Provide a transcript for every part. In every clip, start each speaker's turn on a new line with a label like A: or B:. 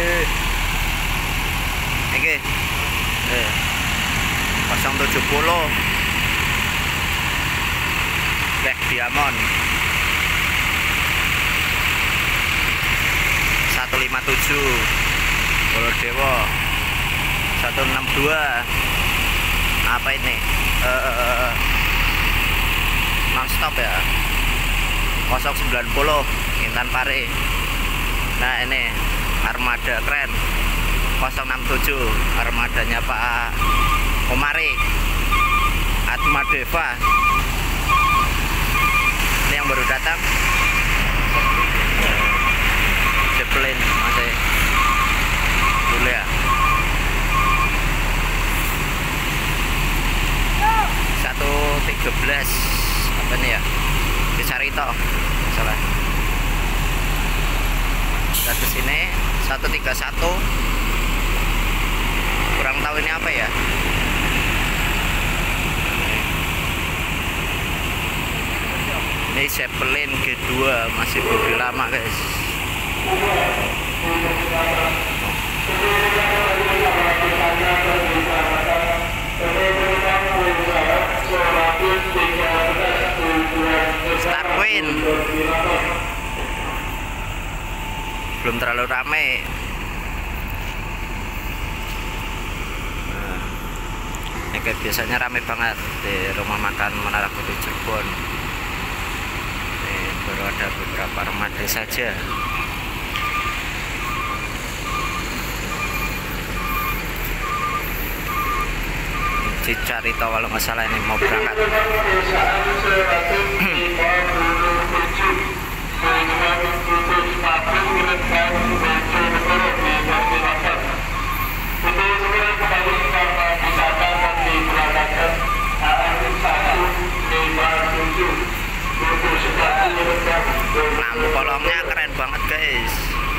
A: Oke. 070 Black Diamond 157 Bolodewo 162 apa ini nonstop ya 090 Intan Pare. Nah ini armada keren 067 armadanya Pak Omari Atma Deva. Ini yang baru datang Zeppelin masih dulu ya. 113 apa nih ya, Kisarito salah. Dan ke sini 131 kurang tahu ini apa ya. Ini Zeppelin G2 masih bodi lama guys. Starwind belum terlalu ramai. Ini kayak biasanya ramai banget di rumah makan Menara Putih Cirebon. Ini baru ada beberapa armada saja. Cicarito kalau nggak salah ini mau berangkat. Lampu kolongnya keren banget guys.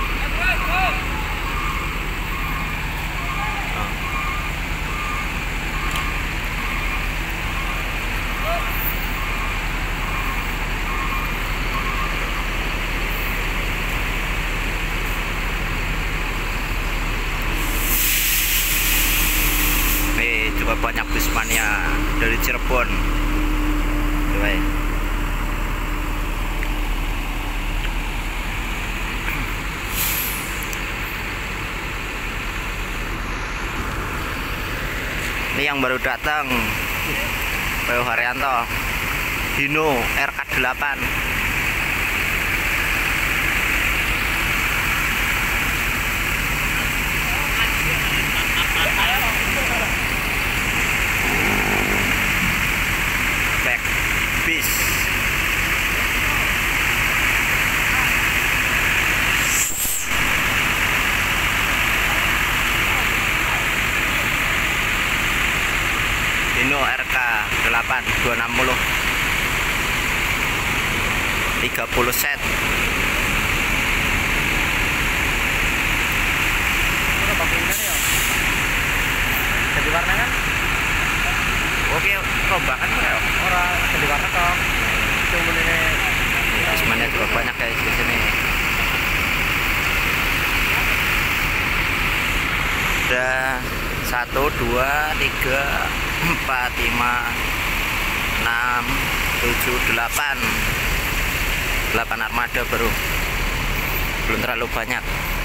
A: Juga banyak busmania dari Cirebon. Coba ya. Ini yang baru datang P.O. Haryanto Hino RK8. Bis Hino RK8 260 30 set.
B: Jadi warna kan?
A: Oke, rombakan ya.
B: Orang jadi warna kok. Cuma ini
A: semuanya juga banyak guys di sini. Ada 1, 2, 3, 4, 5, 6, 7, 8 armada baru, belum terlalu banyak.